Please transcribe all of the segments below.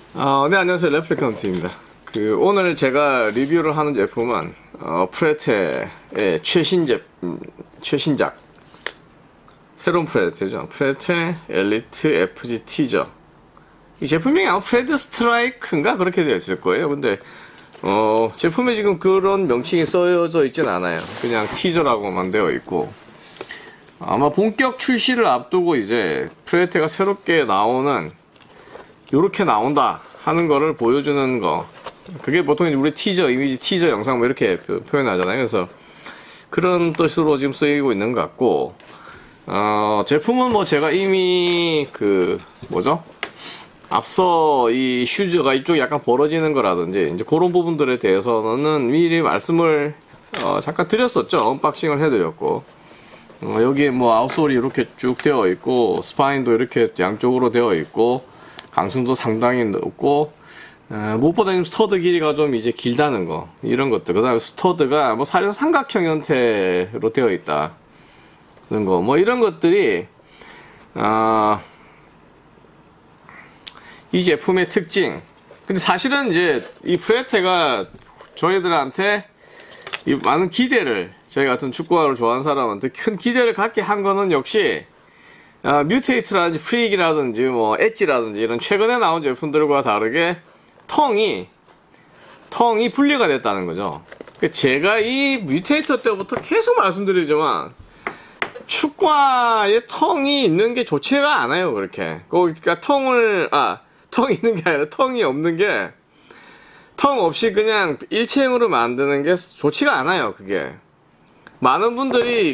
네, 안녕하세요. 레플리칸트입니다. 오늘 제가 리뷰를 하는 제품은, 프레테의 최신작. 새로운 프레테죠. 프레테 엘리트 FG-T죠. 이 제품명이 아마 프레드 스트라이크인가? 그렇게 되어 있을 거예요. 근데, 제품에 지금 그런 명칭이 써져 있진 않아요. 그냥 티저라고만 되어 있고. 아마 본격 출시를 앞두고 이제 프레테가 새롭게 나오는 요렇게 나온다 하는 거를 보여주는 거, 그게 보통 우리 티저, 이미지 티저 영상 뭐 이렇게 표현하잖아요. 그래서 그런 뜻으로 지금 쓰이고 있는 것 같고, 제품은 뭐 제가 이미 앞서 이 슈즈가 이쪽 약간 벌어지는 거라든지 이제 그런 부분들에 대해서는 미리 말씀을 잠깐 드렸었죠. 언박싱을 해드렸고, 여기에 뭐 아웃솔이 이렇게 쭉 되어 있고, 스파인도 이렇게 양쪽으로 되어 있고, 강순도 상당히 높고, 무엇보다 스터드 길이가 좀 이제 길다는 거, 이런 것들. 그 다음에 스터드가 뭐 사실상 삼각형 형태로 되어 있다. 그런 거, 뭐 이런 것들이, 이 제품의 특징. 근데 사실은 이제 이 프레테가 저희들한테 이 많은 기대를, 저희 같은 축구화를 좋아하는 사람한테 큰 기대를 갖게 한 거는 역시, 뮤테이트라든지 프릭이라든지 뭐 엣지라든지 이런 최근에 나온 제품들과 다르게 텅이 분리가 됐다는 거죠. 제가 이 뮤테이터 때부터 계속 말씀드리지만 축구화에 텅이 있는 게 좋지가 않아요. 그렇게 그러니까 텅이 있는 게 아니라 텅이 없는 게, 텅 없이 그냥 일체형으로 만드는 게 좋지가 않아요. 그게 많은 분들이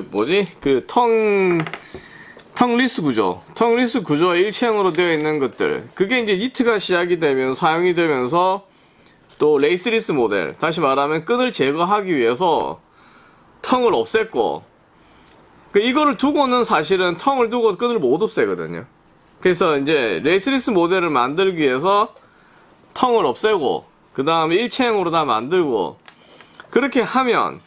텅리스 구조와 일체형으로 되어 있는 것들, 그게 이제 니트가 시작이 되면서 사용이 되면서 또 레이스리스 모델, 다시 말하면 끈을 제거하기 위해서 텅을 없앴고, 이거를 두고는 사실은 텅을 두고 끈을 못 없애거든요. 그래서 이제 레이스리스 모델을 만들기 위해서 텅을 없애고 그 다음에 일체형으로 다 만들고, 그렇게 하면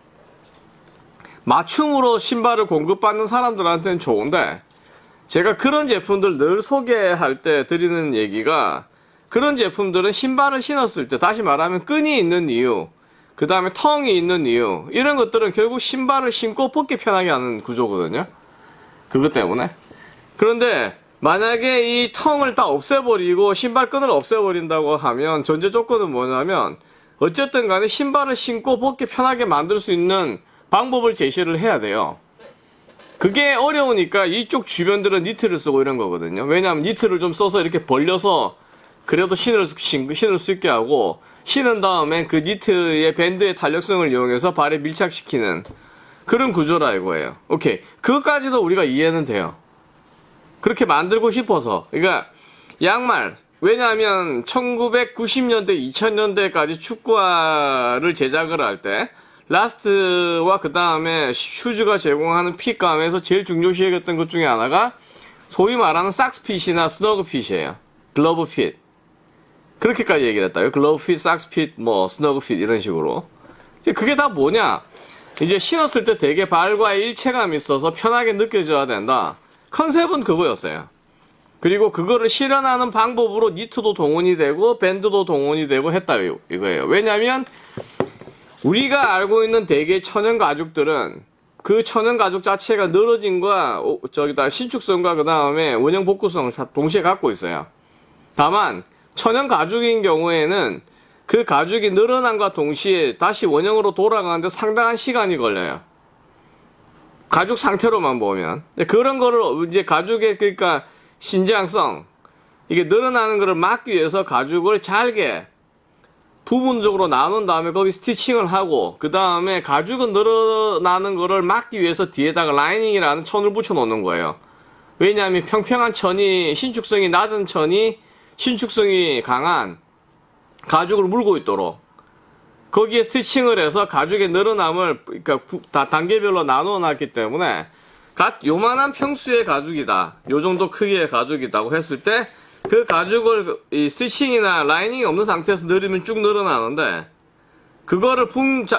맞춤으로 신발을 공급받는 사람들한테는 좋은데, 제가 그런 제품들 늘 소개할 때 드리는 얘기가, 그런 제품들은 신발을 신었을 때, 다시 말하면 끈이 있는 이유, 그 다음에 텅이 있는 이유, 이런 것들은 결국 신발을 신고 벗기 편하게 하는 구조거든요. 그것 때문에. 그런데 만약에 이 텅을 다 없애버리고 신발 끈을 없애버린다고 하면 전제 조건은 뭐냐면, 어쨌든 간에 신발을 신고 벗기 편하게 만들 수 있는 방법을 제시를 해야 돼요. 그게 어려우니까 이쪽 주변들은 니트를 쓰고 이런 거거든요. 왜냐하면 니트를 좀 써서 이렇게 벌려서 그래도 신을 수 있게 하고, 신은 다음에 그 니트의 밴드의 탄력성을 이용해서 발에 밀착시키는 그런 구조라 이거예요. 오케이, 그것까지도 우리가 이해는 돼요. 그렇게 만들고 싶어서. 그러니까 양말, 왜냐하면 1990년대 2000년대까지 축구화를 제작을 할 때 라스트와 그 다음에 슈즈가 제공하는 핏감에서 제일 중요시 여겼던 것 중에 하나가 소위 말하는 삭스핏이나 스너그핏이에요. 글러브핏. 그렇게까지 얘기를 했다요. 글러브핏, 삭스핏, 뭐 스너그핏 이런 식으로. 그게 다 뭐냐, 이제 신었을 때 되게 발과의 일체감이 있어서 편하게 느껴져야 된다. 컨셉은 그거였어요. 그리고 그거를 실현하는 방법으로 니트도 동원이 되고 밴드도 동원이 되고 했다 이거예요. 왜냐면 우리가 알고 있는 대개 천연 가죽들은 그 천연 가죽 자체가 늘어짐과 신축성과 그 다음에 원형 복구성을 동시에 갖고 있어요. 다만 천연 가죽인 경우에는 그 가죽이 늘어남과 동시에 다시 원형으로 돌아가는데 상당한 시간이 걸려요. 가죽 상태로만 보면. 그런 거를 이제 가죽의 그러니까 신장성, 이게 늘어나는 거를 막기 위해서 가죽을 잘게 부분적으로 나눈 다음에 거기 스티칭을 하고, 그 다음에 가죽은 늘어나는 거를 막기 위해서 뒤에다가 라이닝이라는 천을 붙여 놓는 거예요. 왜냐하면 평평한 천이, 신축성이 낮은 천이 신축성이 강한 가죽을 물고 있도록 거기에 스티칭을 해서 가죽의 늘어남을 그러니까 다 단계별로 나누어 놨기 때문에 요만한 평수의 가죽이다, 요 정도 크기의 가죽이다고 했을 때 그 가죽을 이 스티칭이나 라이닝이 없는 상태에서 늘리면 쭉 늘어나는데, 그거를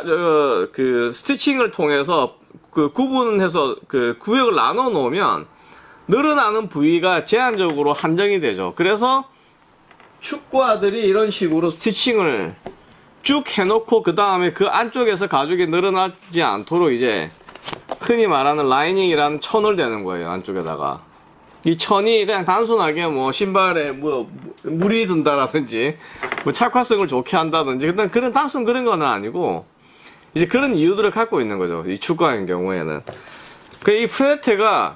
스티칭을 통해서 구분해서 구역을 나눠 놓으면 늘어나는 부위가 제한적으로 한정이 되죠. 그래서 축구화들이 이런 식으로 스티칭을 쭉 해놓고 그 다음에 그 안쪽에서 가죽이 늘어나지 않도록 이제 흔히 말하는 라이닝이라는 천을 대는 거예요. 안쪽에다가 이 천이 그냥 단순하게 뭐 신발에 뭐 물이 든다라든지 뭐 착화성을 좋게 한다든지 일단 그런 단순 그런 건 아니고 이제 그런 이유들을 갖고 있는 거죠. 이 축구화인 경우에는 이 프레테가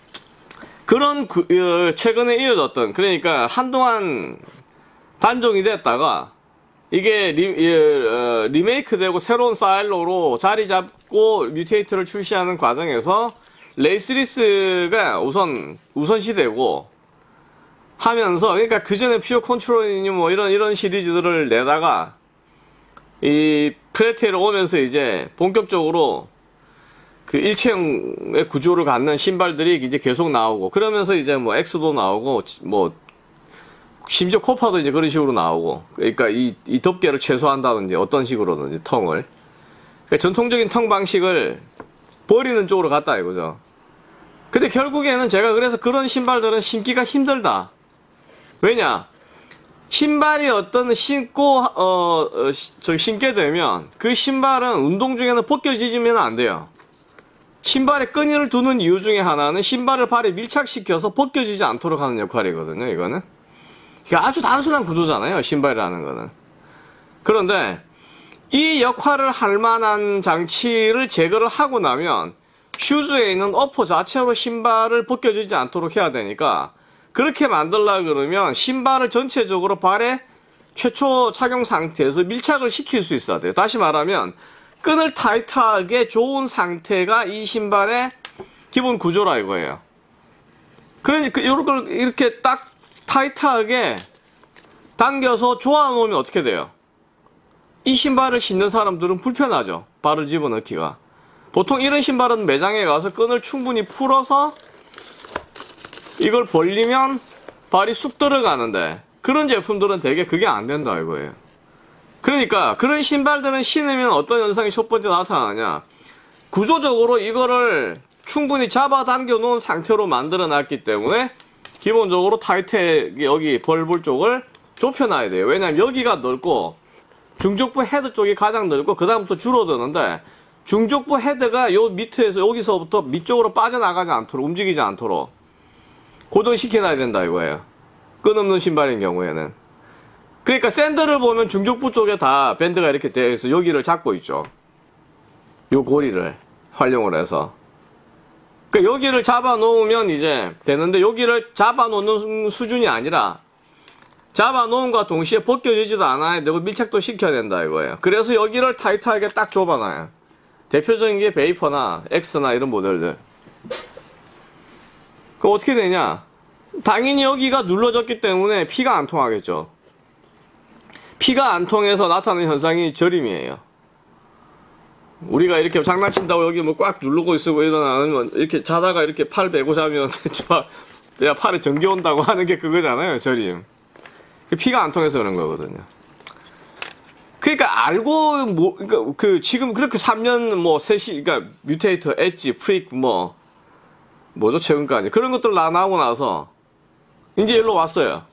그런 최근에 이어졌던 그러니까 한동안 단종이 됐다가 이게 리메이크 되고 새로운 스타일로 자리 잡고 뮤테이트를 출시하는 과정에서 레이스리스가 우선시되고 하면서 그러니까 그 전에 퓨어 컨트롤이니 뭐 이런 시리즈들을 내다가 이 프레테를 오면서 이제 본격적으로 그 일체형의 구조를 갖는 신발들이 이제 계속 나오고 그러면서 이제 뭐 엑스도 나오고 뭐 심지어 코파도 이제 그런 식으로 나오고 그러니까 이 덮개를 최소화한다든지 어떤 식으로든지 텅을 그러니까 전통적인 텅 방식을 버리는 쪽으로 갔다 이거죠. 근데 결국에는 제가 그래서 그런 신발들은 신기가 힘들다. 왜냐? 신발이 어떤 신고 신게 되면 그 신발은 운동 중에는 벗겨지면 안 돼요. 신발에 끈을 두는 이유 중에 하나는 신발을 발에 밀착시켜서 벗겨지지 않도록 하는 역할이거든요. 이거는 이게 아주 단순한 구조잖아요. 신발이라는 거는. 그런데 이 역할을 할 만한 장치를 제거를 하고 나면 슈즈에 있는 어퍼 자체로 신발을 벗겨지지 않도록 해야 되니까 그렇게 만들려고 그러면 신발을 전체적으로 발에 최초 착용 상태에서 밀착을 시킬 수 있어야 돼요. 다시 말하면 끈을 타이트하게 좋은 상태가 이 신발의 기본 구조라 이거예요. 그러니까 이걸 이렇게 딱 타이트하게 당겨서 조아놓으면 어떻게 돼요? 이 신발을 신는 사람들은 불편하죠. 발을 집어넣기가. 보통 이런 신발은 매장에 가서 끈을 충분히 풀어서 이걸 벌리면 발이 쑥 들어가는데 그런 제품들은 되게 그게 안 된다 이거예요. 그러니까 그런 신발들은 신으면 어떤 현상이 첫 번째 나타나냐, 구조적으로 이거를 충분히 잡아당겨 놓은 상태로 만들어 놨기 때문에 기본적으로 타이트 여기 벌볼 쪽을 좁혀 놔야 돼요. 왜냐면 여기가 넓고 중족부 헤드 쪽이 가장 넓고 그 다음부터 줄어드는데 중족부 헤드가 요 밑에서 여기서부터 밑쪽으로 빠져나가지 않도록 움직이지 않도록 고정시켜 놔야 된다 이거예요. 끈 없는 신발인 경우에는. 그러니까 샌들을 보면 중족부 쪽에 다 밴드가 이렇게 되어 있어 여기를 잡고 있죠. 요 고리를 활용을 해서. 그러니까 여기를 잡아 놓으면 이제 되는데 여기를 잡아 놓는 수준이 아니라 잡아 놓음과 동시에 벗겨지지도 않아야 되고 밀착도 시켜야 된다 이거예요. 그래서 여기를 타이트하게 딱 좁아 놔요. 대표적인 게 베이퍼나 엑스나 이런 모델들. 그럼 어떻게 되냐? 당연히 여기가 눌러졌기 때문에 피가 안 통하겠죠. 피가 안 통해서 나타나는 현상이 저림이에요. 우리가 이렇게 장난친다고 여기 뭐 꽉 누르고 있고 일어나면 이렇게 자다가 이렇게 팔 베고 자면 내가 팔에 전기 온다고 하는 게 그거잖아요. 저림. 피가 안 통해서 그런 거거든요. 그러니까 알고 그러니까 지금 그렇게 3년 뭐 그러니까 뮤테이터, 엣지, 프릭 뭐죠 최근까지 그런 것들 나오고 나서 이제 일로 왔어요.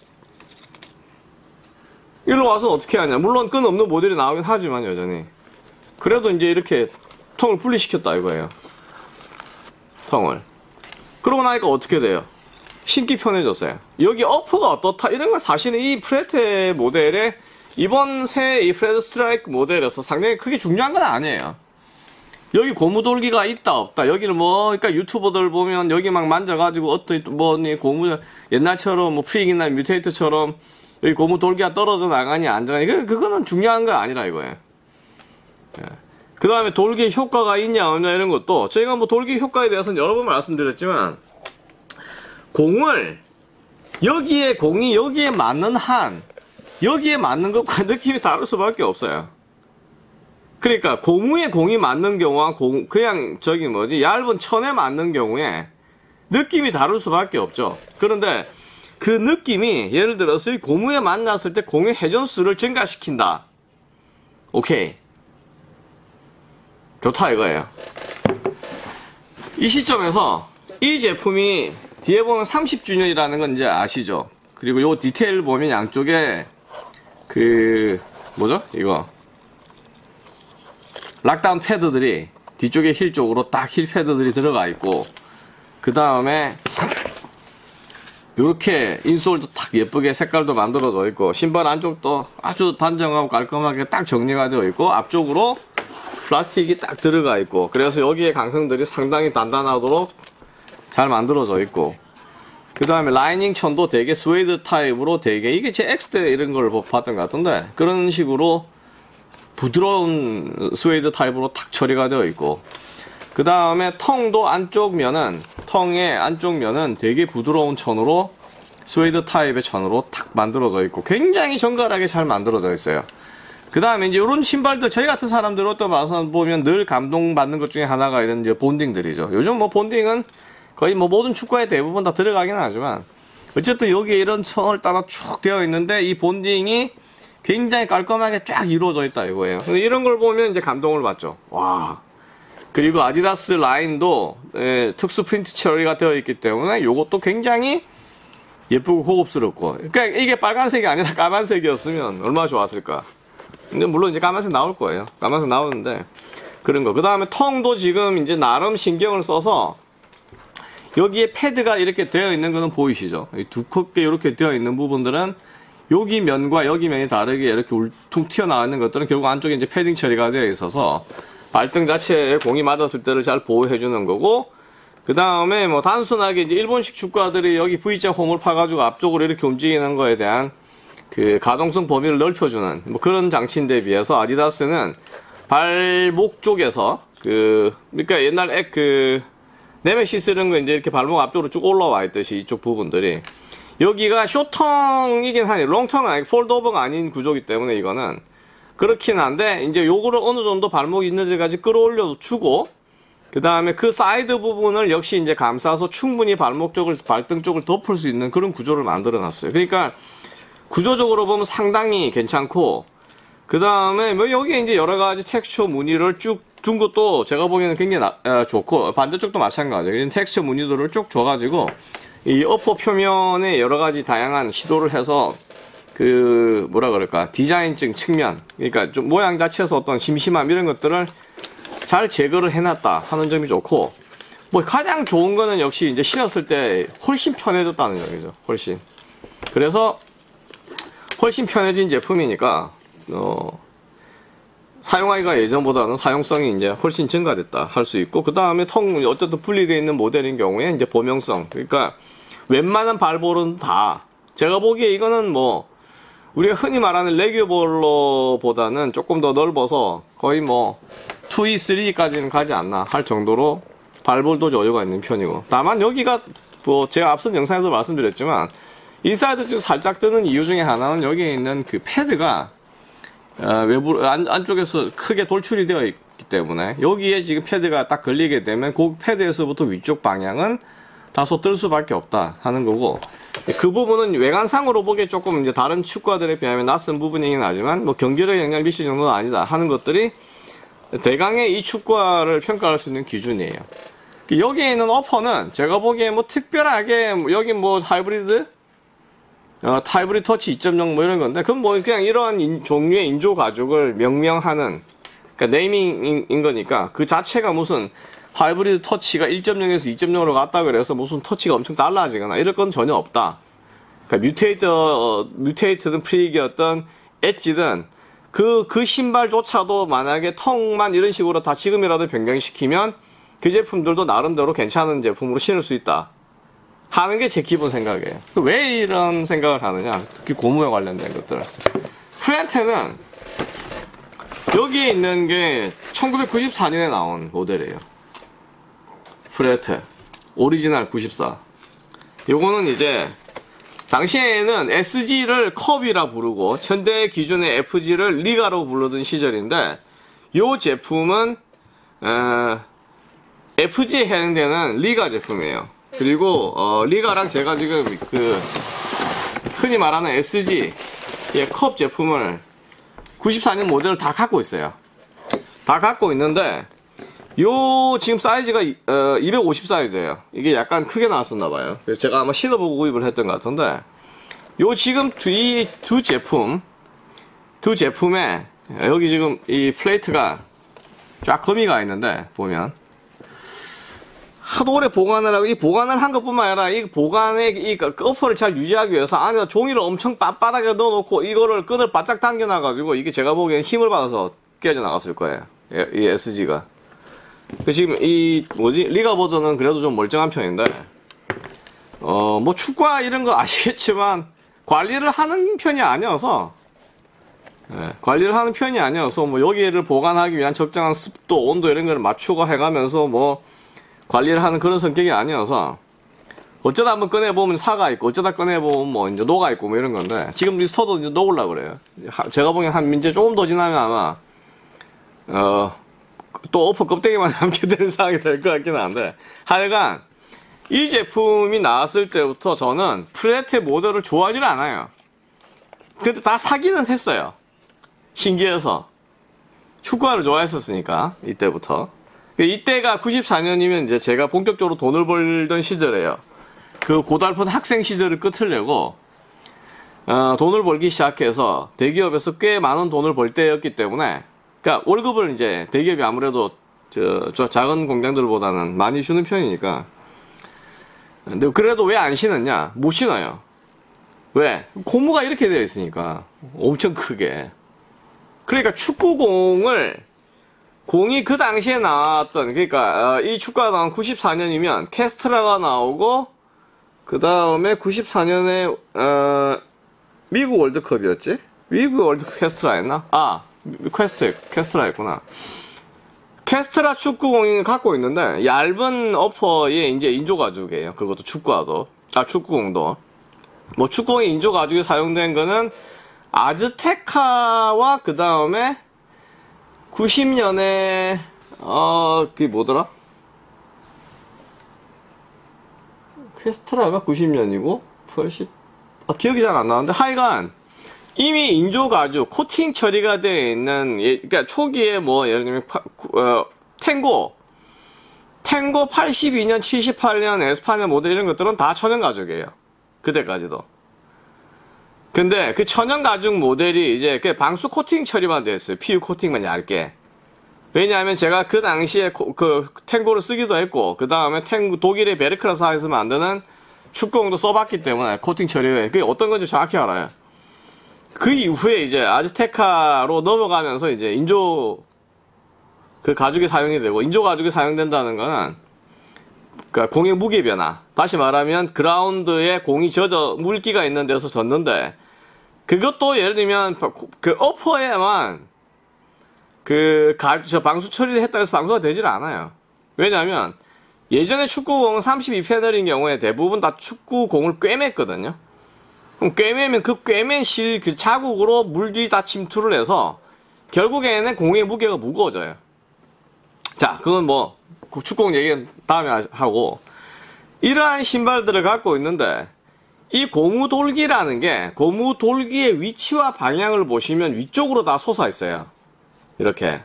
일로 와서 어떻게 하냐? 물론 끈 없는 모델이 나오긴 하지만 여전히 그래도 이제 이렇게 통을 분리시켰다 이거예요. 통을. 그러고 나니까 어떻게 돼요? 신기 편해졌어요. 여기 어퍼가 어떻다 이런 건 사실은 이 프레테 모델의 이번 새 이 프레드 스트라이크 모델에서 상당히 크게 중요한 건 아니에요. 여기 고무돌기가 있다 없다 여기를 그러니까 유튜버들 보면 여기 막 만져가지고 어떤 고무 옛날처럼 뭐 프릭이나 뮤테이트처럼 여기 고무돌기가 떨어져 나가니 안 나가니 그거는 중요한 건 아니라 이거예요. 예. 그 다음에 돌기 효과가 있냐 없냐 이런 것도 저희가 뭐 돌기 효과에 대해서는 여러 번 말씀드렸지만 공을 공이 여기에 맞는 여기에 맞는 것과 느낌이 다를 수밖에 없어요. 그러니까 고무에 공이 맞는 경우와 그냥 얇은 천에 맞는 경우에 느낌이 다를 수밖에 없죠. 그런데 그 느낌이 예를 들어서 이 고무에 만났을 때 공의 회전수를 증가시킨다. 오케이. 좋다 이거예요. 이 시점에서 이 제품이 뒤에 보면 30주년이라는 건 이제 아시죠? 그리고 요 디테일 보면 양쪽에 그 뭐죠? 이거 락다운 패드들이 뒤쪽에 힐 쪽으로 딱 힐 패드들이 들어가 있고, 그 다음에 이렇게 인솔도 딱 예쁘게 색깔도 만들어져 있고, 신발 안쪽도 아주 단정하고 깔끔하게 딱 정리가 되어 있고, 앞쪽으로 플라스틱이 딱 들어가 있고, 그래서 여기에 강성들이 상당히 단단하도록 잘 만들어져 있고, 그 다음에 라이닝 천도 되게 스웨이드 타입으로 되게, 이게 제 X 때 이런 걸 봤던 것 같은데, 그런 식으로 부드러운 스웨이드 타입으로 탁 처리가 되어 있고, 그 다음에 텅도 안쪽 면은, 텅의 안쪽 면은 되게 부드러운 천으로, 스웨이드 타입의 천으로 탁 만들어져 있고, 굉장히 정갈하게 잘 만들어져 있어요. 그 다음에 이제 이런 신발들, 저희 같은 사람들 어떤 와서 보면 늘 감동받는 것 중에 하나가 이런 이제 본딩들이죠. 요즘 뭐 본딩은 거의 뭐 모든 축구에 대부분 다 들어가긴 하지만, 어쨌든 여기에 이런 천을 따라 쭉 되어 있는데, 이 본딩이 굉장히 깔끔하게 쫙 이루어져 있다 이거예요. 근데 이런 걸 보면 이제 감동을 받죠. 와. 그리고 아디다스 라인도 특수 프린트 처리가 되어 있기 때문에 이것도 굉장히 예쁘고 고급스럽고. 그러니까 이게 빨간색이 아니라 까만색이었으면 얼마나 좋았을까. 근데 물론 이제 까만색 나올 거예요. 까만색 나오는데 그런 거. 그 다음에 텅도 지금 이제 나름 신경을 써서 여기에 패드가 이렇게 되어 있는 거는 보이시죠? 두껍게 이렇게 되어 있는 부분들은 여기 면과 여기 면이 다르게 이렇게 울퉁 튀어나오는 것들은 결국 안쪽에 이제 패딩 처리가 되어 있어서 발등 자체에 공이 맞았을 때를 잘 보호해주는 거고, 그 다음에 뭐 단순하게 이제 일본식 축구화들이 여기 V자 홈을 파가지고 앞쪽으로 이렇게 움직이는 거에 대한 그 가동성 범위를 넓혀주는 뭐 그런 장치인데 비해서 아디다스는 발목 쪽에서 그러니까 옛날 네메시스 이런 거 이제 이렇게 발목 앞쪽으로 쭉 올라와 있듯이 이쪽 부분들이 여기가 숏텅이긴 하니 롱텅 아니 폴드오버가 아닌 구조이기 때문에 이거는 그렇긴 한데 이제 요거를 어느 정도 발목 있는 데까지 끌어올려 주고, 그 다음에 그 사이드 부분을 역시 이제 감싸서 충분히 발목 쪽을 발등 쪽을 덮을 수 있는 그런 구조를 만들어 놨어요. 그러니까 구조적으로 보면 상당히 괜찮고, 그 다음에 뭐 여기에 이제 여러 가지 텍스처 무늬를 쭉 둔 것도 제가 보기에는 굉장히 좋고, 반대쪽도 마찬가지예요. 텍스처 무늬들을 쭉 줘가지고 이 어퍼 표면에 여러 가지 다양한 시도를 해서 그 뭐라 그럴까 디자인적 측면, 그러니까 좀 모양 자체에서 어떤 심심함 이런 것들을 잘 제거를 해놨다 하는 점이 좋고, 뭐 가장 좋은 거는 역시 이제 신었을 때 훨씬 편해졌다는 점이죠. 훨씬. 그래서 훨씬 편해진 제품이니까 사용하기가 예전보다는 사용성이 이제 훨씬 증가됐다 할 수 있고, 그 다음에 어쨌든 분리되어 있는 모델인 경우에 이제 범용성, 그러니까 웬만한 발볼은 다 제가 보기에 이거는 뭐 우리가 흔히 말하는 레귤볼러보다는 조금 더 넓어서 거의 뭐 2E, 3E까지는 가지 않나 할 정도로 발볼도 여유가 있는 편이고, 다만 여기가 뭐 제가 앞선 영상에도 말씀드렸지만 인사이드 쪽 살짝 뜨는 이유 중에 하나는 여기에 있는 그 패드가 외부 안쪽에서 크게 돌출이 되어 있기 때문에 여기에 지금 패드가 딱 걸리게 되면 그 패드에서부터 위쪽 방향은 다소 뜰 수밖에 없다 하는 거고, 그 부분은 외관상으로 보기에 조금 이제 다른 축구화들에 비하면 낯선 부분이긴 하지만 뭐 경기력에 영향을 미칠 정도는 아니다 하는 것들이 대강의 이 축구화를 평가할 수 있는 기준이에요. 여기에 있는 어퍼는 제가 보기에 뭐 특별하게 여기 뭐 하이브리드 타이브리드 터치 2.0 뭐 이런 건데, 그건 뭐 그냥 이러한 종류의 인조 가죽을 명명하는, 그러니까 네이밍인 거니까 그 자체가 무슨 하이브리드 터치가 1.0에서 2.0으로 갔다 그래서 무슨 터치가 엄청 달라지거나 이럴 건 전혀 없다. 그러니까 뮤테이트든 프리기였던 엣지든 그 신발조차도 만약에 텅만 이런 식으로 다 지금이라도 변경시키면 그 제품들도 나름대로 괜찮은 제품으로 신을 수 있다 하는 게 제 기본 생각이에요. 왜 이런 생각을 하느냐, 특히 고무에 관련된 것들. 프렌테는 여기에 있는 게 1994년에 나온 모델이에요. 프렌테 오리지널 94. 요거는 이제 당시에는 SG를 컵이라 부르고 현대 기준의 FG를 리가로 부르던 시절인데, 요 제품은 FG에 해당되는 리가 제품이에요. 그리고 리가랑 제가 지금 흔히 말하는 SG의 컵 제품을 94년 모델을 다 갖고 있어요. 다 갖고 있는데 요 지금 사이즈가 250 사이즈예요. 이게 약간 크게 나왔었나봐요. 그래서 제가 아마 신어보고 구입을 했던 것 같은데, 요 지금 이 두 제품에 여기 지금 이 플레이트가 쫙 거미가 있는데 보면 하도 오래 보관을 하고 이 보관을 한 것뿐만 아니라 이 보관의 이 어퍼를 잘 유지하기 위해서 안에 종이를 엄청 빳빳하게 넣어놓고 이거를 끈을 바짝 당겨놔가지고 이게 제가 보기엔 힘을 받아서 깨져나갔을 거예요. 이 SG가. 지금 이 뭐지 리가 버전은 그래도 좀 멀쩡한 편인데 뭐 축구화 이런 거 아시겠지만 관리를 하는 편이 아니어서 관리를 하는 편이 아니어서 뭐 여기를 보관하기 위한 적정한 습도, 온도 이런 걸 맞추고 해가면서 뭐 관리를 하는 그런 성격이 아니어서 어쩌다 한번 꺼내보면 사가 있고 어쩌다 꺼내보면 뭐 이제 녹아 있고 뭐 이런 건데 지금 리스터도 이제 녹으려고 그래요. 제가 보기엔 한 이제 조금 더 지나면 아마 또 오프 껍데기만 남게 되는 상황이 될 것 같긴 한데 하여간 이 제품이 나왔을 때부터 저는 프레테 모델을 좋아하지를 않아요. 근데 다 사기는 했어요. 신기해서 축구화를 좋아했었으니까 이때부터. 이때가 94년이면 이제 제가 본격적으로 돈을 벌던 시절이에요. 그 고달픈 학생 시절을 끝을 내고 돈을 벌기 시작해서 대기업에서 꽤 많은 돈을 벌 때였기 때문에 그러니까 월급을 이제 대기업이 아무래도 저 작은 공장들보다는 많이 주는 편이니까. 근데 그래도 왜 안 신었냐? 못 신어요. 왜? 고무가 이렇게 되어 있으니까 엄청 크게. 그러니까 공이 그 당시에 나왔던, 그러니까 이 축구가 나온 94년이면 캐스트라가 나오고 그 다음에 94년에 미국 월드컵이었지? 미국 월드컵 캐스트라였나? 캐스트라였구나. 캐스트라 축구공이 갖고 있는데 얇은 어퍼에 이제 인조 가죽이에요. 그것도 축구공도. 뭐 축구공이 인조 가죽이 사용된 거는 아즈테카와 그 다음에 90년에 그게 뭐더라? 캐스트라가 90년이고 기억이 잘 안 나는데 하여간 이미 인조 가죽 코팅 처리가 되어 있는 그러니까 초기에 뭐 예를 들면 탱고 82년 78년 에스파냐 모델 이런 것들은 다 천연 가죽이에요. 그때까지도. 근데 그 천연 가죽 모델이 이제 그 방수 코팅 처리만 됐어요. PU 코팅만 얇게. 왜냐하면 제가 그 당시에 그 탱고를 쓰기도 했고 그 다음에 독일의 베르크라사에서 만드는 축구공도 써봤기 때문에 코팅 처리가 그게 어떤 건지 정확히 알아요. 그 이후에 이제 아즈테카로 넘어가면서 이제 인조 그 가죽이 사용이 되고 인조 가죽이 사용된다는 거는 그러니까 공의 무게 변화. 다시 말하면 그라운드에 공이 물기가 있는 데서 젖는데 그것도 예를 들면 그 어퍼에만 방수 처리를 했다 해서 방수가 되질 않아요. 왜냐면 예전에 축구공은 32패널인 경우에 대부분 다 축구공을 꿰맸거든요. 그럼 꿰매면 그 꿰맨 그 자국으로 물들이 다 침투를 해서 결국에는 공의 무게가 무거워져요. 자, 그건 뭐 축구공 얘기는 다음에 하고 이러한 신발들을 갖고 있는데 이 고무돌기라는 게 고무돌기의 위치와 방향을 보시면 위쪽으로 다 솟아 있어요. 이렇게.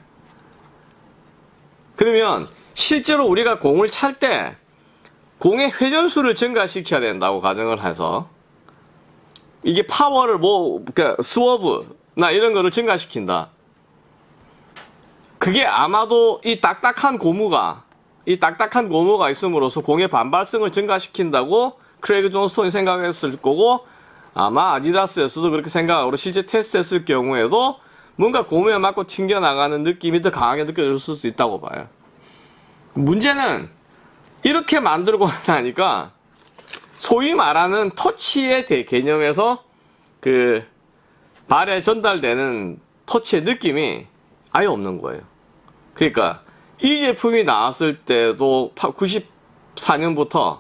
그러면 실제로 우리가 공을 찰 때 공의 회전수를 증가시켜야 된다고 가정을 해서 이게 파워를 그러니까 스워브나 이런 거를 증가시킨다. 그게 아마도 이 딱딱한 고무가 있음으로써 공의 반발성을 증가시킨다고 크레이그 존스톤이 생각했을 거고 아마 아디다스에서도 그렇게 생각하고 실제 테스트했을 경우에도 뭔가 고무에 맞고 튕겨나가는 느낌이 더 강하게 느껴질 수 있다고 봐요. 문제는 이렇게 만들고 나니까 소위 말하는 터치의 개념에서 그 발에 전달되는 터치의 느낌이 아예 없는 거예요. 그러니까 이 제품이 나왔을 때도 94년부터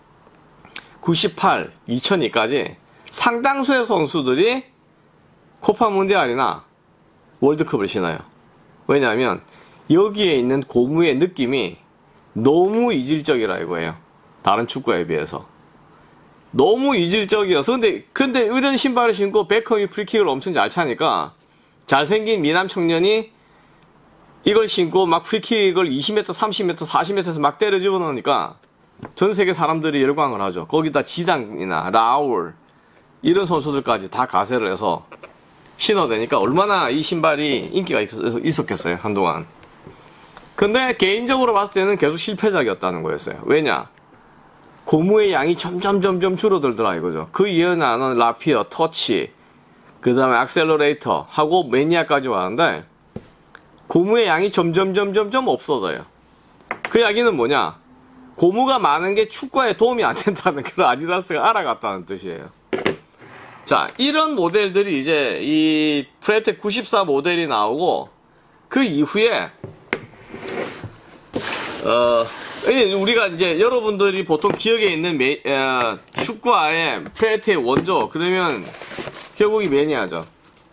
98, 2002까지 상당수의 선수들이 코파 문디알이나 월드컵을 신어요. 왜냐하면 여기에 있는 고무의 느낌이 너무 이질적이라 이거예요. 다른 축구에 비해서. 너무 이질적이어서 근데 이런 신발을 신고 베컴이 프리킥을 엄청 잘 차니까 잘생긴 미남 청년이 이걸 신고 막 프리킥을 20m, 30m, 40m에서 막 때려 집어넣으니까 전 세계 사람들이 열광을 하죠. 거기다 지단이나 라울, 이런 선수들까지 다 가세를 해서 신어대니까 얼마나 이 신발이 인기가 있었겠어요, 한동안. 근데 개인적으로 봤을 때는 계속 실패작이었다는 거였어요. 왜냐? 고무의 양이 점점 줄어들더라 이거죠. 그 이어 나는 라피어, 터치, 그 다음에 액셀러레이터 하고 매니아까지 왔는데 고무의 양이 점점 없어져요. 그 이야기는 뭐냐? 고무가 많은 게 축구에 도움이 안 된다는 걸 아디다스가 알아갔다는 뜻이에요. 자, 이런 모델들이 이제 이 프레테 94 모델이 나오고 그 이후에 우리가 이제 여러분들이 보통 기억에 있는 축구화의 프레테의 원조 그러면 결국 이 매니아죠.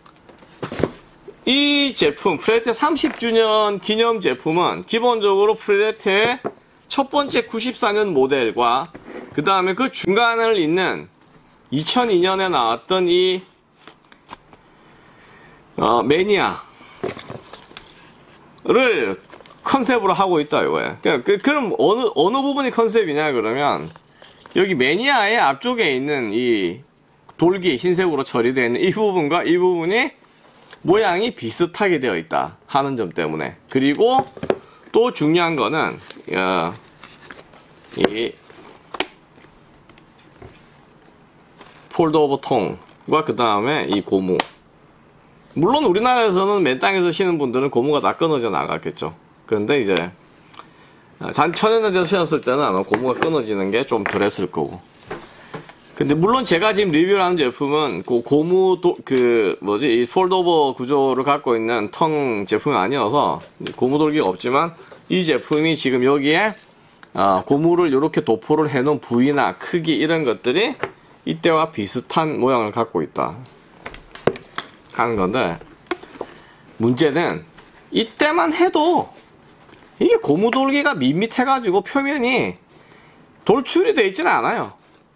이 제품 프레테 30주년 기념 제품은 기본적으로 프레테의 첫 번째 94년 모델과 그 다음에 그 중간을 잇는 2002년에 나왔던 이 매니아를 컨셉으로 하고 있다 이거예요. 그럼 어느 부분이 컨셉이냐 그러면 여기 매니아의 앞쪽에 있는 이 돌기 흰색으로 처리되어 있는 이 부분과 이 부분이 모양이 비슷하게 되어 있다 하는 점 때문에. 그리고 또 중요한 거는 이 폴드 오버 통과 그 다음에 이 고무. 물론 우리나라에서는 맨 땅에서 신는 분들은 고무가 다 끊어져 나갔겠죠. 그런데 이제 천연에서 신었을 때는 아마 고무가 끊어지는 게 좀 덜했을 거고. 근데 물론 제가 지금 리뷰를 하는 제품은 그 고무도 이 폴드 오버 구조를 갖고 있는 텅 제품이 아니어서 고무 돌기가 없지만 이 제품이 지금 여기에 고무를 이렇게 도포를 해 놓은 부위나 크기 이런 것들이 이때와 비슷한 모양을 갖고 있다 하는 건데, 문제는 이때만 해도 이게 고무 돌기가 밋밋해 가지고 표면이 돌출이 되어 있지는 않아요.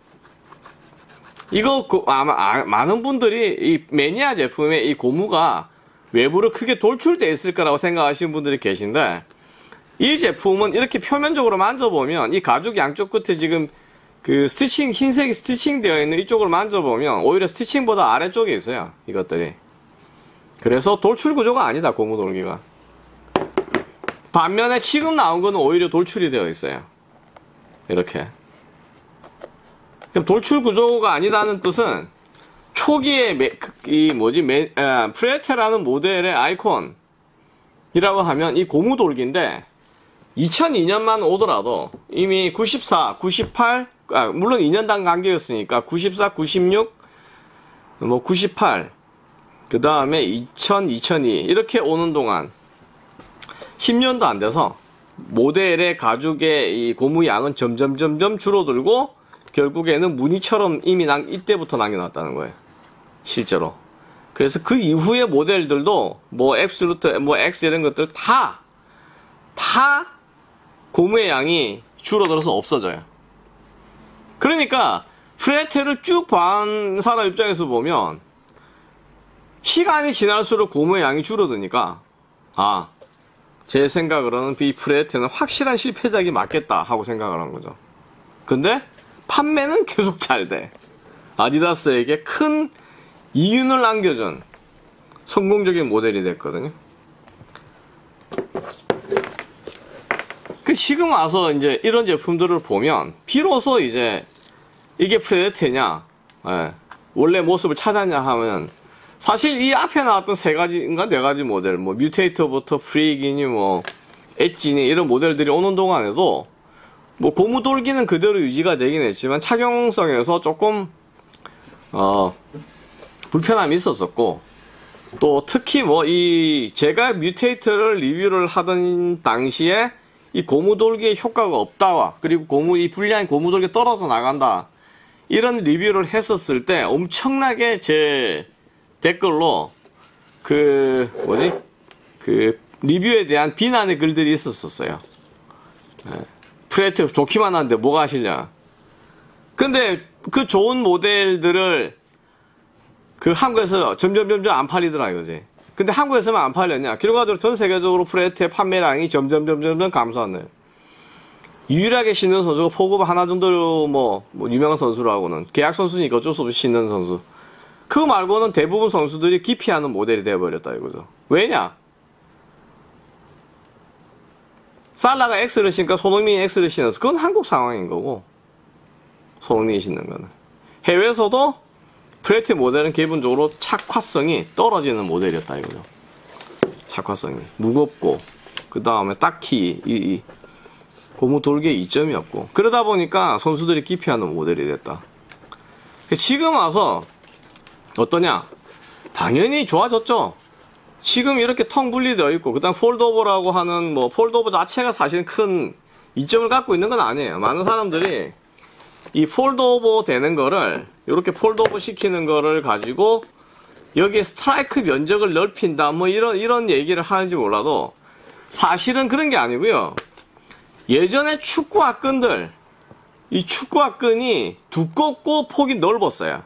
이거 아마 많은 분들이 이 매니아 제품에 이 고무가 외부로 크게 돌출되어 있을 거라고 생각하시는 분들이 계신데, 이 제품은 이렇게 표면적으로 만져보면 이 가죽 양쪽 끝에 지금 그 스티칭, 흰색이 스티칭 되어 있는 이쪽을 만져보면 오히려 스티칭보다 아래쪽에 있어요, 이것들이. 그래서 돌출 구조가 아니다, 고무 돌기가. 반면에 지금 나온 거는 오히려 돌출이 되어 있어요, 이렇게. 그럼 돌출 구조가 아니다는 뜻은 초기에 프레테라는 모델의 아이콘이라고 하면 이 고무 돌기인데 2002년만 오더라도 이미 94, 98, 물론 2년당 간격이었으니까 94, 96, 98, 그 다음에 2000, 2002 이렇게 오는 동안 10년도 안 돼서 모델의 가죽의 이 고무 양은 점점 줄어들고 결국에는 무늬처럼 이미 이때부터 남겨놨다는 거예요, 실제로. 그래서 그 이후의 모델들도 앱솔루트, X 이런 것들 다 고무의 양이 줄어들어서 없어져요. 그러니까 프레테를 쭉 봐온 사람 입장에서 보면 시간이 지날수록 고무의 양이 줄어드니까 제 생각으로는 이 프레테는 확실한 실패작이 맞겠다 하고 생각을 한 거죠. 근데 판매는 계속 잘 돼. 아디다스에게 큰 이윤을 남겨준 성공적인 모델이 됐거든요. 지금 와서 이제 이런 제품들을 보면 비로소 이제 이게 프레테냐, 원래 모습을 찾았냐 하면 사실 이 앞에 나왔던 3가지인가 4가지 모델, 뮤테이터부터 프리기니, 엣지니 이런 모델들이 오는 동안에도 고무 돌기는 그대로 유지가 되긴 했지만 착용성에서 조금 불편함이 있었었고, 또 특히 제가 뮤테이터를 리뷰를 하던 당시에 이 고무 돌기의 효과가 없다와 그리고 이 불리한 고무 돌기 떨어져 나간다 이런 리뷰를 했었을 때 엄청나게 제 댓글로 리뷰에 대한 비난의 글들이 있었어요. 프레테 좋기만 한데 뭐가 하시냐. 근데 그 좋은 모델들을 한국에서 점점 안 팔리더라 이거지. 근데 한국에서만 안 팔렸냐? 결과적으로 전 세계적으로 프레테 판매량이 점점 감소하네요. 유일하게 신는 선수가 포그바 하나 정도 뭐 유명한 선수라고는 계약 선수니까 어쩔 수 없이 신는 선수. 그거 말고는 대부분 선수들이 기피하는 모델이 되어버렸다 이거죠. 왜냐? 살라가 X를 신니까 손흥민이 X를 신어서 그건 한국 상황인 거고, 손흥민이 신는 거는. 해외에서도 프레티 모델은 기본적으로 착화성이 떨어지는 모델이었다 이거죠. 착화성이 무겁고, 그 다음에 딱히 고무 돌기에 이점이 없고, 그러다 보니까 선수들이 기피하는 모델이 됐다. 지금 와서 어떠냐? 당연히 좋아졌죠. 지금 이렇게 텅 분리되어 있고, 그 다음 폴드오버라고 하는 폴드오버 자체가 사실은 큰 이점을 갖고 있는 건 아니에요. 많은 사람들이 이 폴드오버 되는 거를, 이렇게 폴드오버 시키는 거를 가지고 여기에 스트라이크 면적을 넓힌다 이런 얘기를 하는지 몰라도 사실은 그런 게 아니고요. 예전에 축구화끈들, 이 축구화끈이 두껍고 폭이 넓었어요.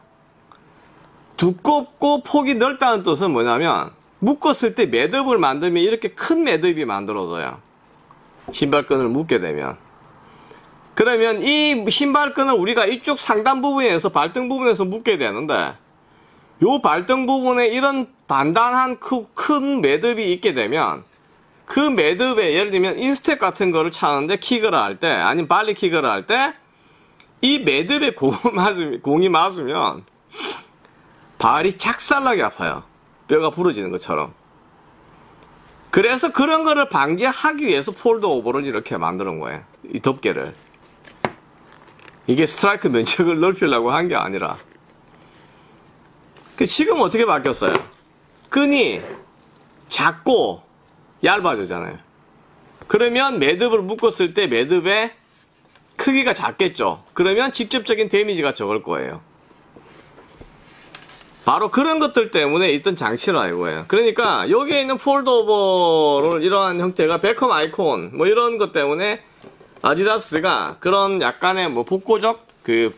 두껍고 폭이 넓다는 뜻은 뭐냐면, 묶었을 때 매듭을 만들면 이렇게 큰 매듭이 만들어져요. 신발끈을 묶게 되면. 그러면 이 신발끈을 우리가 이쪽 상단 부분에서, 발등 부분에서 묶게 되는데, 요 발등 부분에 이런 단단한 큰 매듭이 있게 되면, 그 매듭에 예를 들면 인스텝 같은 거를 차는데 킥을 할 때, 아니면 발리 킥을 할 때, 이 매듭에 공이 맞으면 발이 작살나게 아파요. 뼈가 부러지는 것처럼. 그래서 그런 거를 방지하기 위해서 폴드 오버를 이렇게 만드는 거예요. 이 덮개를. 이게 스트라이크 면적을 넓히려고 한 게 아니라. 지금 어떻게 바뀌었어요? 끈이 작고 얇아지잖아요. 그러면 매듭을 묶었을 때 매듭의 크기가 작겠죠. 그러면 직접적인 데미지가 적을 거예요. 바로 그런 것들 때문에 있던 장치라 이거예요. 그러니까 여기에 있는 폴드오버를 이러한 형태가 베컴 아이콘 이런 것 때문에 아디다스가 그런 약간의 복고적 그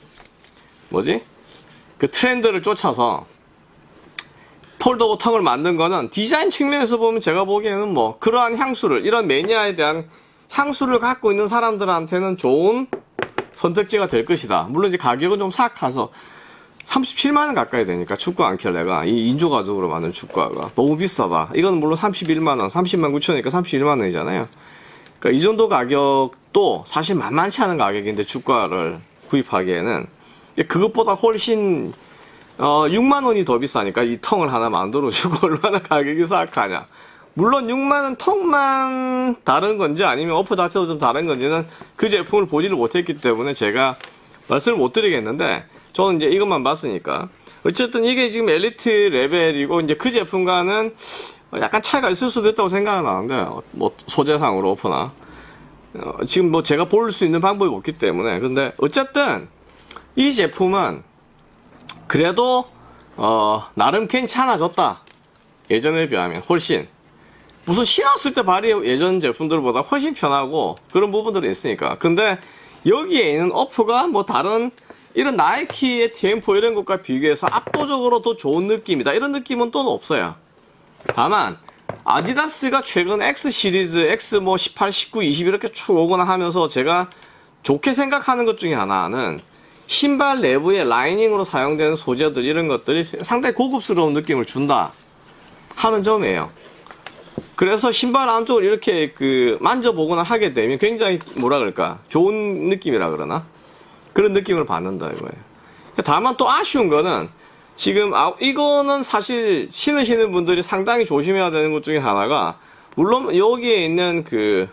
트렌드를 쫓아서 폴드오버 턱을 만든 거는 디자인 측면에서 보면 제가 보기에는 그러한 향수를, 이런 매니아에 대한 향수를 갖고 있는 사람들한테는 좋은 선택지가 될 것이다. 물론 이제 가격은 좀 삭해서 37만원 가까이 되니까, 축구 앙켈레가 이 인조가죽으로 만든 축구화가 너무 비싸다. 이건 물론 31만원, 30만 9천이니까 31만원이잖아요. 그러니까 이 정도 가격도 사실 만만치 않은 가격인데, 축구화를 구입하기에는 그것보다 훨씬 6만원이 더 비싸니까 이 텅을 하나 만들어주고 얼마나 가격이 삭하냐. 물론 6만원 턱만 다른 건지 아니면 어퍼 자체도 좀 다른 건지는 그 제품을 보지를 못했기 때문에 제가 말씀을 못 드리겠는데, 저는 이제 이것만 봤으니까. 어쨌든 이게 지금 엘리트 레벨이고, 이제 그 제품과는 약간 차이가 있을 수도 있다고 생각은 하는데, 소재상으로 오퍼나. 지금 제가 볼 수 있는 방법이 없기 때문에. 근데 어쨌든 이 제품은 그래도 나름 괜찮아졌다. 예전에 비하면 훨씬. 무슨 신었을 때 발이 예전 제품들보다 훨씬 편하고 그런 부분들이 있으니까. 근데 여기에 있는 어퍼가 다른 이런 나이키의 TM4 이런 것과 비교해서 압도적으로 더 좋은 느낌이다, 이런 느낌은 또 없어요. 다만 아디다스가 최근 X 시리즈, X 18, 19, 20 이렇게 쭉 오거나 하면서 제가 좋게 생각하는 것 중에 하나는 신발 내부에 라이닝으로 사용되는 소재들, 이런 것들이 상당히 고급스러운 느낌을 준다 하는 점이에요. 그래서 신발 안쪽을 이렇게 만져보거나 하게 되면 굉장히 좋은 느낌이라 그러나? 그런 느낌을 받는다 이거예요. 다만 또 아쉬운 거는, 지금 이거는 사실 신으시는 분들이 상당히 조심해야 되는 것 중에 하나가, 물론 여기에 있는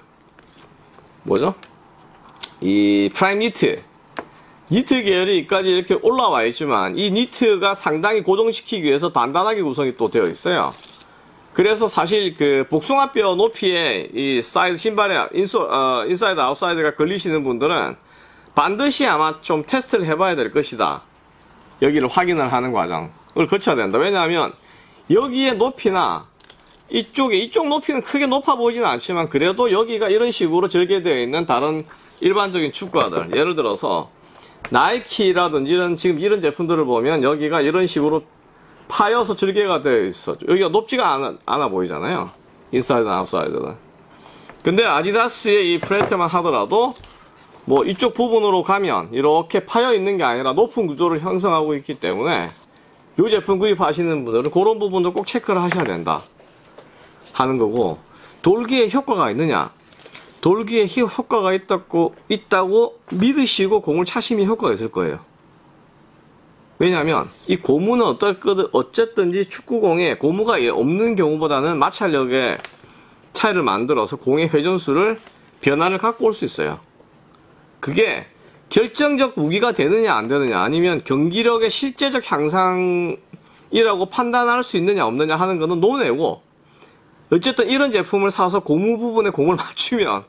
이 프라임 니트 계열이까지 이렇게 올라와 있지만, 이 니트가 상당히 고정시키기 위해서 단단하게 구성이 또 되어 있어요. 그래서 사실 복숭아뼈 높이에 이 사이드, 신발의 인사이드 아웃사이드가 걸리시는 분들은 반드시 아마 좀 테스트를 해봐야 될 것이다. 여기를 확인을 하는 과정을 거쳐야 된다. 왜냐하면 여기의 높이나 이쪽 높이는 크게 높아 보이진 않지만, 그래도 여기가 이런 식으로 절개되어 있는 다른 일반적인 축구화들, 예를 들어서 나이키라든지 지금 이런 제품들을 보면 여기가 이런 식으로 파여서 절개가 되어 있어. 여기가 높지가 않아 보이잖아요. 인사이드 아웃사이드는. 근데 아디다스의 이 프레테만 하더라도 뭐 이쪽 부분으로 가면 이렇게 파여 있는 게 아니라 높은 구조를 형성하고 있기 때문에 이 제품 구입하시는 분들은 그런 부분도 꼭 체크를 하셔야 된다 하는 거고, 돌기에 효과가 있느냐? 돌기에 효과가 있다고 믿으시고 공을 차시면 효과가 있을 거예요. 왜냐하면 이 고무는 어쨌든지 축구공에 고무가 없는 경우보다는 마찰력의 차이를 만들어서 공의 회전수를 변화를 갖고 올 수 있어요. 그게 결정적 무기가 되느냐 안 되느냐, 아니면 경기력의 실제적 향상이라고 판단할 수 있느냐 없느냐 하는 거는 논외고, 어쨌든 이런 제품을 사서 고무 부분에 공을 맞추면,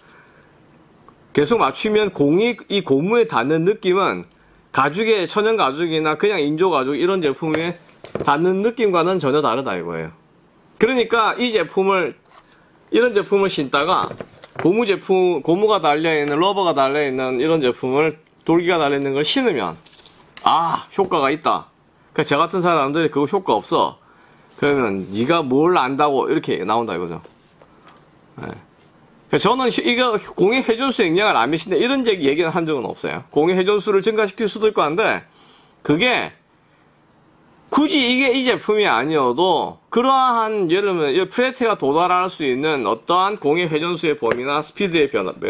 계속 맞추면 공이 이 고무에 닿는 느낌은 가죽의 천연 가죽이나 그냥 인조 가죽 이런 제품에 닿는 느낌과는 전혀 다르다 이거예요. 그러니까 이런 제품을 신다가 고무가 달려있는, 러버가 달려있는 이런 제품을, 돌기가 달려있는 걸 신으면, 아, 효과가 있다. 그러니까 저 같은 사람들이 그거 효과 없어. 그러면 네가 뭘 안다고 이렇게 나온다 이거죠. 네. 저는 이거 공의 회전수에 영향을 안 미친다 이런 얘기는 한 적은 없어요. 공의 회전수를 증가시킬 수도 있고 한데, 그게 굳이 이게 이 제품이 아니어도 그러한, 예를 들면 프레테가 도달할 수 있는 어떠한 공의 회전수의 범위나 스피드의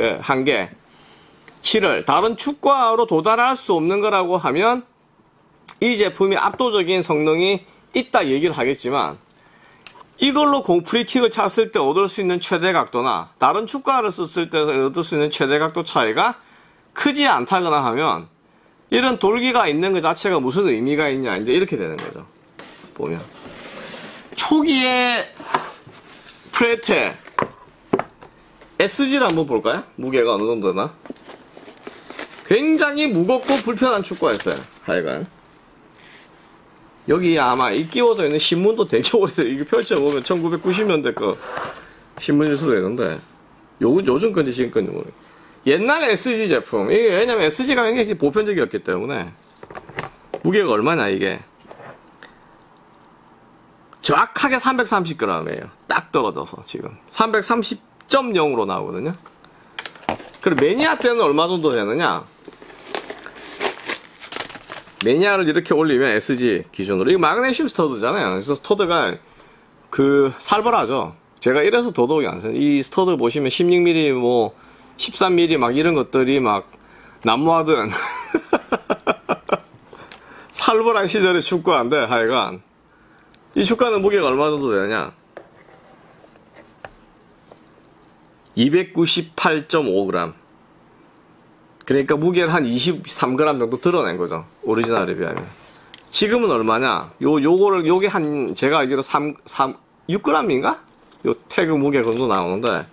한계치를 다른 축구화로 도달할 수 없는 거라고 하면 이 제품이 압도적인 성능이 있다 얘기를 하겠지만, 이걸로 프리킥을 찼을 때 얻을 수 있는 최대 각도나 다른 축구화를 썼을 때 얻을 수 있는 최대 각도 차이가 크지 않다거나 하면, 이런 돌기가 있는 것 자체가 무슨 의미가 있냐, 이제 이렇게 되는 거죠. 보면 초기에 프레테 SG를 한번 볼까요? 무게가 어느 정도 되나? 굉장히 무겁고 불편한 축구화였어요. 하여간 여기 아마 이 끼워져 있는 신문도 되게 오래돼요. 이게 펼쳐보면 1990년대 거 신문일 수도 있는데, 요즘 건지 지금 건지 모르겠어요. 옛날 SG 제품, 이게 왜냐면 SG가 굉장히 보편적이었기 때문에. 무게가 얼마나 이게? 정확하게 330g이에요. 딱 떨어져서 지금 330.0으로 나오거든요. 그리고 매니아 때는 얼마 정도 되느냐? 매니아를 이렇게 올리면 SG 기준으로, 이거 마그네슘 스터드잖아요. 그래서 스터드가 살벌하죠. 제가 이래서 더더욱이 안 써요. 이 스터드 보시면 16mm, 뭐 13mm 막 이런 것들이 막 난무하던 살벌한 시절의 축구화인데, 하여간 이 축구화는 무게가 얼마 정도 되느냐? 298.5g. 그러니까 무게를 한 23g 정도 드러낸 거죠. 오리지널에 비하면. 지금은 얼마냐? 요게 제가 알기로 6g인가? 요 태그 무게 정도 나오는데,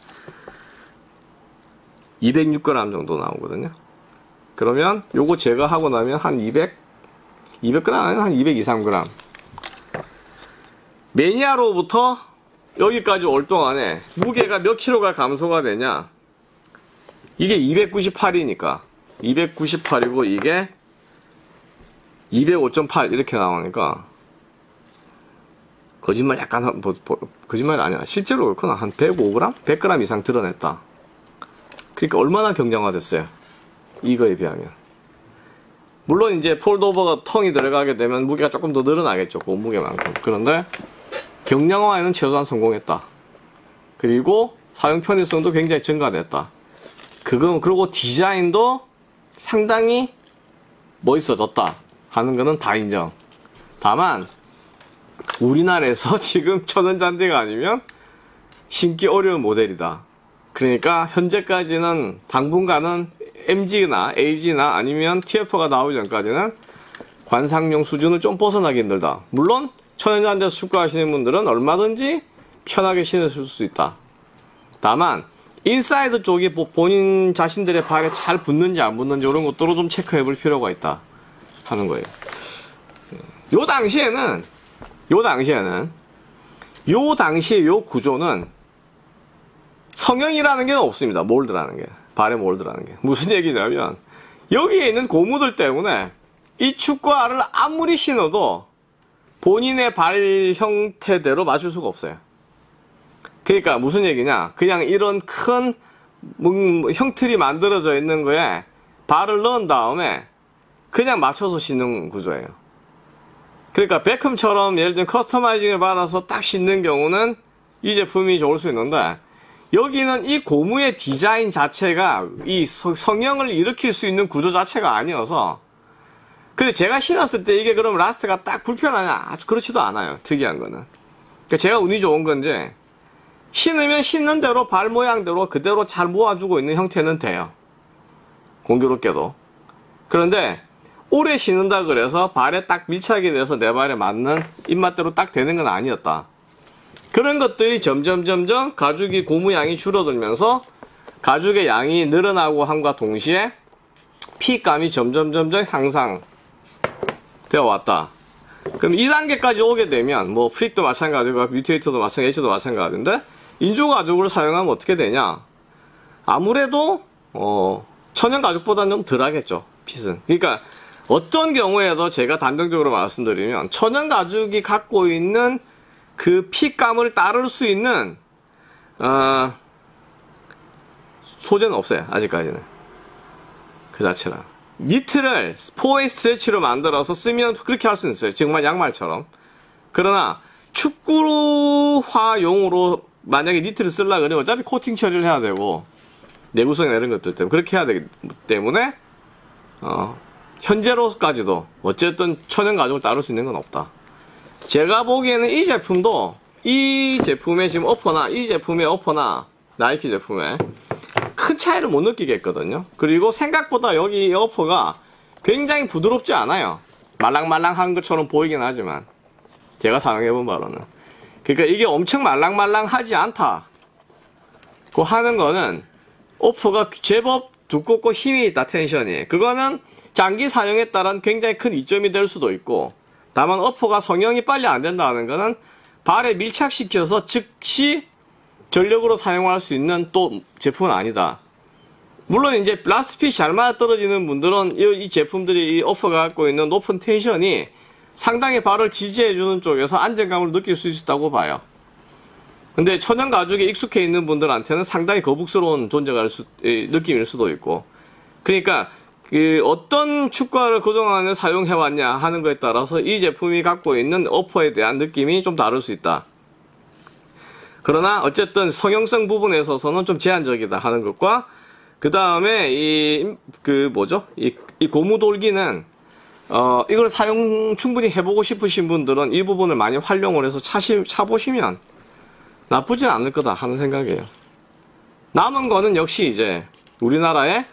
206g 정도 나오거든요. 그러면 요거 제거하고 나면 한 200g 아니면 한 220, 3g. 매니아로부터 여기까지 올 동안에 무게가 몇 킬로가 감소가 되냐? 이게 298이니까 298이고 이게 205.8 이렇게 나오니까, 거짓말 약간 거짓말이 아니라 실제로 그렇구나. 한 105g? 100g 이상 드러냈다. 그러니까 얼마나 경량화됐어요, 이거에 비하면. 물론 이제 폴드오버가 텅이 들어가게 되면 무게가 조금 더 늘어나겠죠, 몸무게만큼. 그런데 경량화에는 최소한 성공했다. 그리고 사용 편의성도 굉장히 증가됐다. 그리고 디자인도 상당히 멋있어졌다 하는 거는 다 인정. 다만 우리나라에서 지금 천연잔디가 아니면 신기 어려운 모델이다. 그러니까 현재까지는 당분간은 MG나 AG나 아니면 TF가 나오기 전까지는 관상용 수준을 좀 벗어나기 힘들다. 물론 천연잔디에서 축구하시는 분들은 얼마든지 편하게 신으실 수 있다. 다만 인사이드 쪽이 본인 자신들의 발에 잘 붙는지 안 붙는지 이런 것들로 좀 체크해 볼 필요가 있다 하는 거예요. 요 당시에 요 구조는 성형이라는 게 없습니다. 몰드라는 게. 발에 몰드라는 게. 무슨 얘기냐면, 여기에 있는 고무들 때문에 이 축구화를 아무리 신어도 본인의 발 형태대로 맞출 수가 없어요. 그러니까 무슨 얘기냐? 그냥 이런 큰 형틀이 만들어져 있는 거에 발을 넣은 다음에 그냥 맞춰서 신는 구조예요. 그러니까 베컴처럼 예를 들면 커스터마이징을 받아서 딱 신는 경우는 이 제품이 좋을 수 있는데, 여기는 이 고무의 디자인 자체가 이 성형을 일으킬 수 있는 구조 자체가 아니어서, 근데 제가 신었을 때 이게 그럼 라스트가 딱 불편하냐? 아주 그렇지도 않아요. 특이한 거는. 그러니까 제가 운이 좋은 건지, 신으면 신는 대로 발 모양대로 그대로 잘 모아주고 있는 형태는 돼요. 공교롭게도. 그런데 오래 신는다 그래서 발에 딱 밀착이 돼서 내 발에 맞는 입맛대로 딱 되는 건 아니었다. 그런 것들이 점점 가죽이 고무양이 줄어들면서 가죽의 양이 늘어나고 함과 동시에 핏감이 점점 향상되어 왔다. 그럼 2단계까지 오게 되면 뭐 프릭도 마찬가지고 뮤테이터도 마찬가지, H도 마찬가지인데, 인조 가죽을 사용하면 어떻게 되냐? 아무래도 천연 가죽보다는 좀 덜하겠죠, 핏은. 그러니까 어떤 경우에도 제가 단정적으로 말씀드리면 천연 가죽이 갖고 있는 그 핏감을 따를 수 있는 소재는 없어요, 아직까지는. 그 자체라. 니트를 4웨이 스트레치로 만들어서 쓰면 그렇게 할 수는 있어요, 정말 양말처럼. 그러나 축구화용으로 만약에 니트를 쓰려고 그러면 어차피 코팅 처리를 해야 되고 내구성이나 이런 것들 때문에 그렇게 해야 되기 때문에 현재로까지도 어쨌든 천연 가죽을 따를 수 있는 건 없다. 제가 보기에는 이 제품도 이 제품의 지금 어퍼나 이 제품의 어퍼나 나이키 제품에 큰 차이를 못 느끼겠거든요. 그리고 생각보다 여기 이 어퍼가 굉장히 부드럽지 않아요. 말랑말랑한 것처럼 보이긴 하지만 제가 사용해본 바로는, 그러니까 이게 엄청 말랑말랑하지 않다고 하는 거는 어퍼가 제법 두껍고 힘이 있다, 텐션이. 그거는 장기 사용에 따른 굉장히 큰 이점이 될 수도 있고, 다만 어퍼가 성형이 빨리 안 된다는 거는 발에 밀착시켜서 즉시 전력으로 사용할 수 있는 또 제품은 아니다. 물론 이제 라스트핏이 잘 맞아 떨어지는 분들은 이 제품들이 이 어퍼가 갖고 있는 높은 텐션이 상당히 발을 지지해주는 쪽에서 안정감을 느낄 수 있다고 봐요. 근데 천연 가죽에 익숙해 있는 분들한테는 상당히 거북스러운 느낌일 수도 있고, 그러니까 어떤 축구화를 그동안에 사용해왔냐 하는 거에 따라서 이 제품이 갖고 있는 어퍼에 대한 느낌이 좀 다를 수 있다. 그러나 어쨌든 성형성 부분에 있어서는 좀 제한적이다 하는 것과, 그 다음에 이 고무 돌기는 이걸 사용 충분히 해보고 싶으신 분들은 이 부분을 많이 활용을 해서 차보시면 나쁘진 않을 거다 하는 생각이에요. 남은 거는 역시 이제 우리나라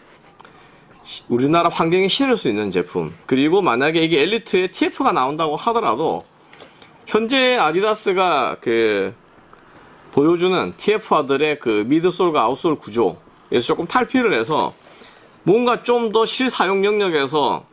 환경에 신을 수 있는 제품, 그리고 만약에 이게 엘리트에 TF가 나온다고 하더라도 현재 아디다스가 보여주는 TF화들의 미드솔과 아웃솔 구조에서 조금 탈피를 해서 뭔가 좀 더 실사용 영역에서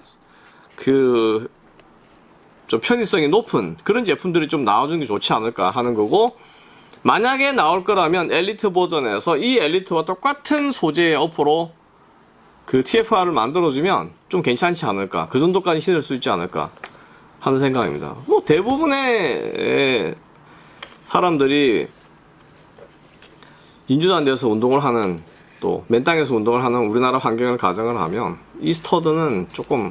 좀 편의성이 높은 그런 제품들이 좀 나와주는 게 좋지 않을까 하는 거고, 만약에 나올 거라면 엘리트 버전에서 이 엘리트와 똑같은 소재의 어퍼로 TFR을 만들어주면 좀 괜찮지 않을까, 그 정도까지 신을 수 있지 않을까 하는 생각입니다. 뭐 대부분의 사람들이 인조잔디에서 운동을 하는, 또 맨땅에서 운동을 하는 우리나라 환경을 가정을 하면 이 스터드는 조금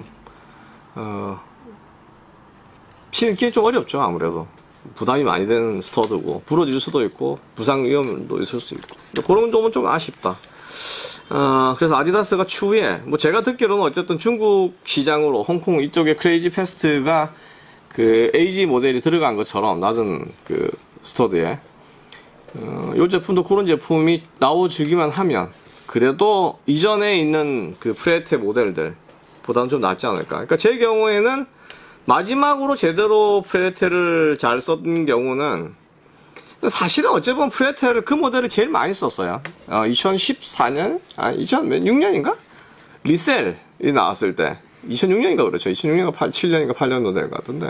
신기 좀 어렵죠. 아무래도 부담이 많이 되는 스터드고 부러질 수도 있고 부상 위험도 있을 수 있고, 그런 점은 좀 아쉽다. 그래서 아디다스가 추후에 제가 듣기로는 어쨌든 중국 시장으로 홍콩 이쪽에 크레이지 패스트가 AG 모델이 들어간 것처럼 낮은 스터드에 이 제품도 그런 제품이 나와주기만 하면 그래도 이전에 있는 프레테 모델들보다는 좀 낫지 않을까. 그러니까 제 경우에는 마지막으로 제대로 프레테를 잘 썼던 경우는 사실은 어찌보면 프레테를 모델을 제일 많이 썼어요. 2014년? 2006년인가? 리셀이 나왔을 때 2006년인가 그렇죠. 2006년인가 7년인가 8년도 될 것 같은데,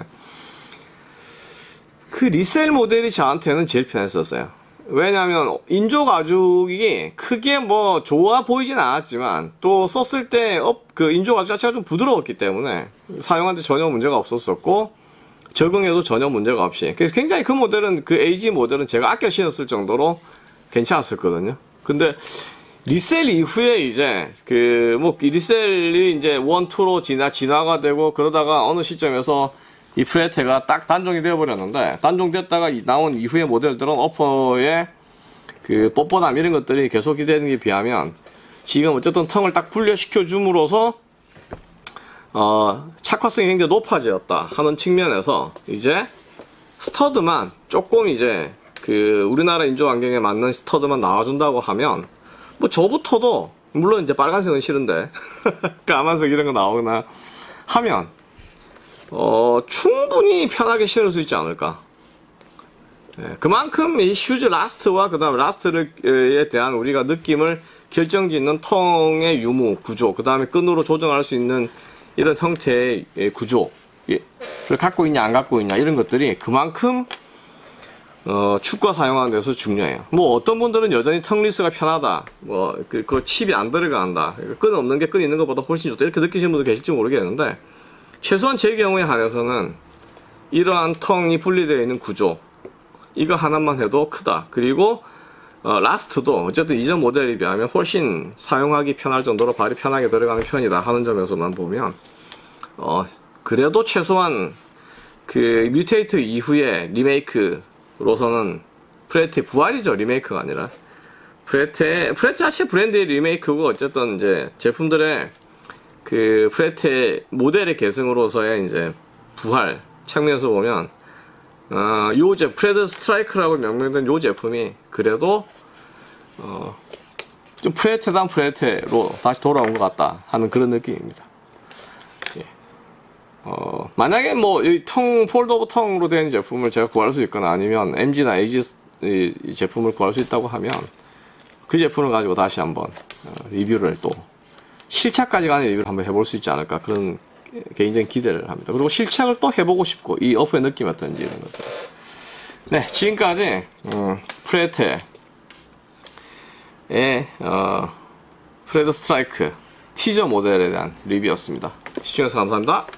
리셀 모델이 저한테는 제일 편했었어요. 왜냐하면 인조 가죽이 크게 좋아 보이진 않았지만 또 썼을 때 인조 가죽 자체가 좀 부드러웠기 때문에 사용하는데 전혀 문제가 없었었고 적응해도 전혀 문제가 없이, 그래서 굉장히 모델은 AG 모델은 제가 아껴 신었을 정도로 괜찮았었거든요. 근데 리셀 이후에 이제 리셀이 이제 1, 2로 진화가 되고 그러다가 어느 시점에서 이 프레테가 딱 단종이 되어버렸는데, 단종됐다가 나온 이후의 모델들은 어퍼의 그 뻣뻣함 이런 것들이 계속 기대되는 게 비하면 지금 어쨌든 텅을 딱 분리시켜 줌으로써 착화성이 굉장히 높아졌다 하는 측면에서 이제 스터드만 조금 이제 그 우리나라 인조 환경에 맞는 스터드만 나와준다고 하면 뭐 저부터도 물론 이제 빨간색은 싫은데 까만색 이런 거 나오거나 하면 충분히 편하게 신을 수 있지 않을까. 그만큼 이 슈즈 라스트와 그 다음에 라스트에 대한 우리가 느낌을 결정짓는 텅의 유무 구조, 그 다음에 끈으로 조정할 수 있는 이런 형태의 구조를 갖고 있냐 안 갖고 있냐 이런 것들이 그만큼 축구가 사용하는 데서 중요해요. 뭐 어떤 분들은 여전히 텅리스가 편하다, 그 칩이 안 들어간다, 끈 없는 게 끈 있는 것보다 훨씬 좋다 이렇게 느끼시는 분도 계실지 모르겠는데, 최소한 제 경우에 한해서는 이러한 텅이 분리되어 있는 구조 이거 하나만 해도 크다. 그리고 라스트도 어쨌든 이전 모델에 비하면 훨씬 사용하기 편할 정도로 발이 편하게 들어가는 편이다 하는 점에서만 보면 그래도 최소한 그 뮤테이트 이후에 리메이크로서는 프레테 부활이죠. 리메이크가 아니라 프레테 자체 브랜드의 리메이크고, 어쨌든 이제 제품들의 그 프레테 모델의 계승으로서의 이제 부활 측면에서 보면 프레드 스트라이크라고 명명된 요 제품이 그래도 좀 프레테단 프레테로 다시 돌아온 것 같다 하는 그런 느낌입니다. 예. 만약에 뭐 이 폴드 오브 텅으로 된 제품을 제가 구할 수 있거나 아니면 MG나 AG 이 제품을 구할 수 있다고 하면 그 제품을 가지고 다시 한번 리뷰를 또 실착까지 가는 리뷰를 한번 해볼 수 있지 않을까, 그런 개인적인 기대를 합니다. 그리고 실착을 또 해보고 싶고 이 어퍼의 느낌 어떤지 이런 것들. 네, 지금까지 프레테의 프레드 스트라이크 티저 모델에 대한 리뷰였습니다. 시청해주셔서 감사합니다.